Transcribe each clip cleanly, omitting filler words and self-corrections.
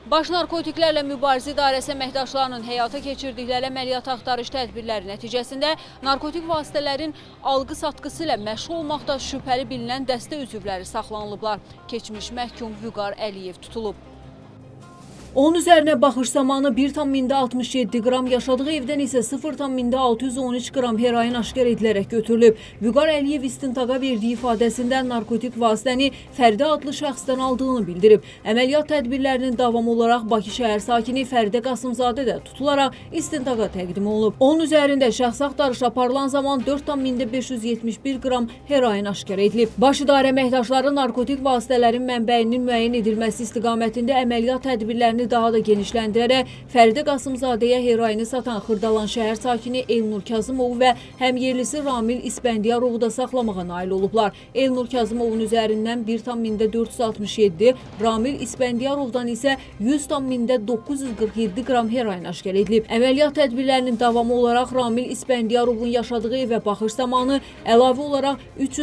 Baş Narkotiklərlə Mübarizə İdarəsi əməkdaşlarının həyata keçirdikləri əməliyyat axtarış tədbirləri nəticəsində narkotik vasitələrin alqı-satqısı ilə məşğul olmaqda şübhəli bilinən dəstə üzvləri saxlanılıblar. Keçmiş məhkum Vüqar Əliyev tutulub. Onun üzərinə baxış zamanı 1,67 qram, yaşadığı evdən isə 0,613 qram heroin aşkar edilərək götürülüb. Vüqar Əliyev istintaqa verdiyi ifadəsində narkotik vasitəni Fəridə adlı şəxsdən aldığını bildirib. Əməliyyat tədbirlərinin davamı olaraq Bakı şəhər sakini Fəridə Qasımzadə də tutularaq istintaqa təqdim olunub. Onun üzərində şəxsi axtarış aparılan zaman 4,571 qram heroin aşkar edilib. Baş idarə əməkdaşları narkotik vasitələrin mənbəyinin müəyyən edilməsi istiqamətində əməliyyat tədbirlərini daha da genişləndirərək Fəridə Qasımzadəyə heroini satan Xırdalan şəhər sakini Elnur Kazımovu və həmyerlisi Ramil İsbəndiyarovu da saxlamağa nail olublar. Elnur Kazımovun üzərindən 1,467, Ramil İsbəndiyarovdan isə 100,947 qram heroin aşkar edilib. Əməliyyat tədbirlərinin davamı olaraq Ramil İsbəndiyarovun yaşadığı evə baxış zamanı əlavə olaraq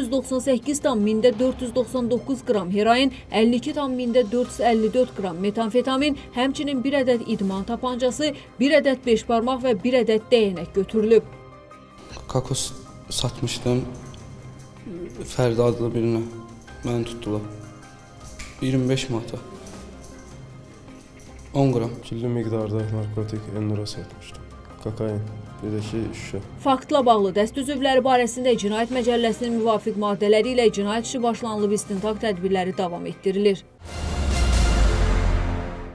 398,499 qram heroin, 52,454 qram metamfetamin, həmçinin bir ədəd idman tapancası, bir ədəd beşbarmaq və bir ədəd dəyənək götürülüb. Kakos satmışdım Fəridə adlı birinə. Məni tutdular. 25 manata. 10 qram. Killi miqdarda narkotik Elnura satmışdım. Kokain, bir də ki, şüşə. Faktla bağlı dəstə üzvləri barəsində Cinayət Məcəlləsinin müvafiq maddələri ilə cinayət işi başlanılıb, istintaq tədbirləri davam etdirilir.